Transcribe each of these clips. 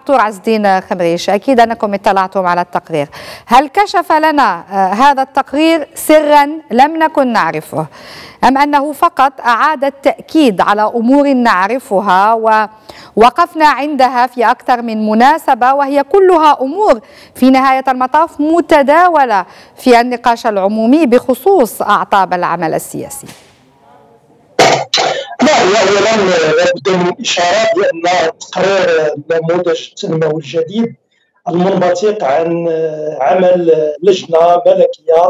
دكتور عز الدين خمريش، أكيد أنكم اطلعتم على التقرير. هل كشف لنا هذا التقرير سرا لم نكن نعرفه، أم أنه فقط أعاد التأكيد على أمور نعرفها ووقفنا عندها في أكثر من مناسبة، وهي كلها أمور في نهاية المطاف متداولة في النقاش العمومي بخصوص أعطاب العمل السياسي؟ لا، اولا لابد من الاشاره بان تقرير النموذج التنموي الجديد المنبثق عن عمل لجنه ملكيه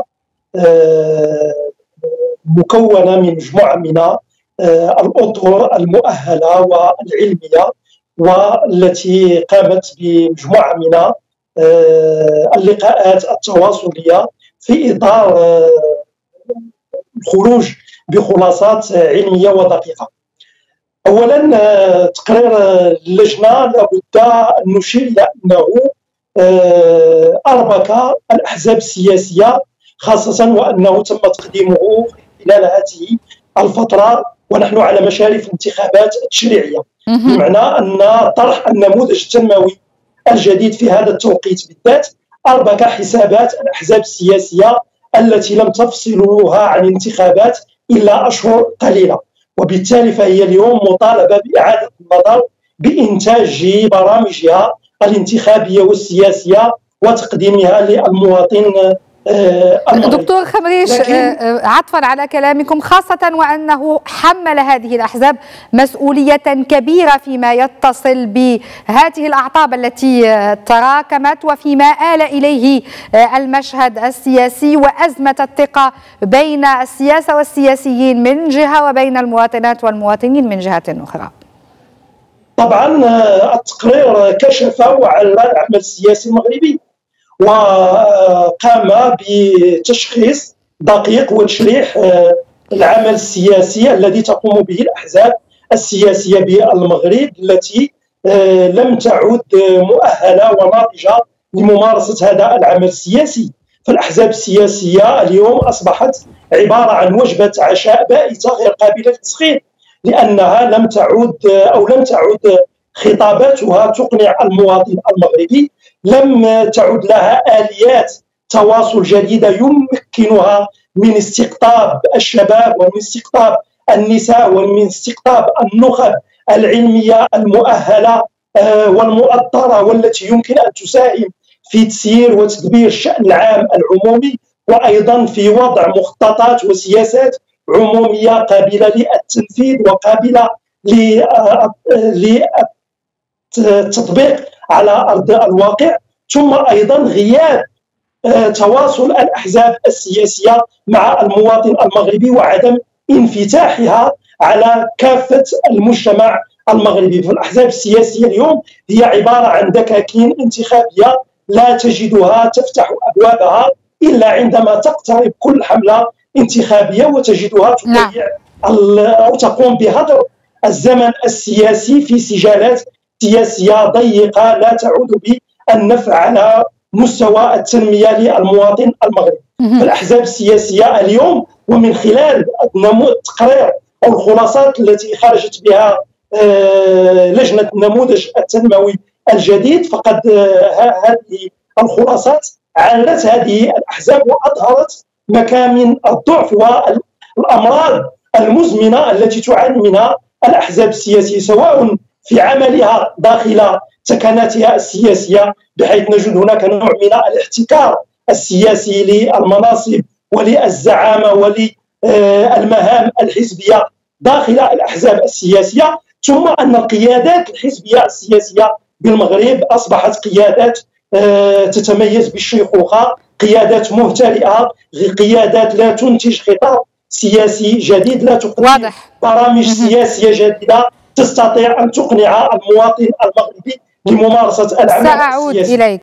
مكونه من مجموعه من الاطر المؤهله والعلميه، والتي قامت بمجموعه من اللقاءات التواصليه في اطار الخروج بخلاصات علميه ودقيقه. اولا تقرير اللجنه لابد ان نشير الى انه اربك الاحزاب السياسيه خاصه، وانه تم تقديمه خلال هذه الفتره ونحن على مشارف الانتخابات التشريعيه، بمعنى ان طرح النموذج التنموي الجديد في هذا التوقيت بالذات اربك حسابات الاحزاب السياسيه التي لم تفصلوها عن الانتخابات إلا أشهر قليلة، وبالتالي فهي اليوم مطالبة بإعادة النظر بإنتاج برامجها الانتخابية والسياسية وتقديمها للمواطن. دكتور خمريش، عطفا على كلامكم، خاصة وأنه حمل هذه الأحزاب مسؤولية كبيرة فيما يتصل بهذه الأعطاب التي تراكمت وفيما آل إليه المشهد السياسي وأزمة الثقة بين السياسة والسياسيين من جهة وبين المواطنات والمواطنين من جهة أخرى. طبعا التقرير كشف على العمل السياسي المغربي وقام بتشخيص دقيق وتشريح العمل السياسي الذي تقوم به الأحزاب السياسية بالمغرب، التي لم تعد مؤهلة وناضجة لممارسة هذا العمل السياسي. فالأحزاب السياسية اليوم أصبحت عبارة عن وجبة عشاء بائتة غير قابلة للتسخين، لأنها لم تعد خطاباتها تقنع المواطن المغربي، لم تعد لها آليات تواصل جديدة يمكنها من استقطاب الشباب ومن استقطاب النساء ومن استقطاب النخب العلمية المؤهلة والمؤطرة، والتي يمكن أن تساهم في تسيير وتدبير الشأن العام العمومي، وأيضا في وضع مخططات وسياسات عمومية قابلة للتنفيذ وقابلة للتطبيق على أرض الواقع. ثم أيضا غياب تواصل الأحزاب السياسية مع المواطن المغربي وعدم انفتاحها على كافة المجتمع المغربي. فالأحزاب السياسية اليوم هي عبارة عن دكاكين انتخابية لا تجدها تفتح أبوابها إلا عندما تقترب كل حملة انتخابية، وتجدها تضيع أو تقوم بهدر الزمن السياسي في سجالات سياسية ضيقة لا تعود بالنفع على مستوى التنمية للمواطن المغربي. فالأحزاب السياسية اليوم، ومن خلال التقرير أو الخلاصات التي خرجت بها لجنة النموذج التنموي الجديد، فقد هذه الخلاصات عانت هذه الأحزاب وأظهرت مكامن الضعف والأمراض المزمنة التي تعاني منها الأحزاب السياسية، سواء في عملها داخل سكناتها السياسية، بحيث نجد هناك نوع من الاحتكار السياسي للمناصب وللزعامة وللمهام الحزبية داخل الأحزاب السياسية، ثم أن القيادات الحزبية السياسية بالمغرب أصبحت قيادات تتميز بالشيخوخة، قيادات مهترئة، قيادات لا تنتج خطاب سياسي جديد، لا تقدم برامج سياسية جديدة تستطيع أن تقنع المواطن المغربي لممارسة العمل السياسي.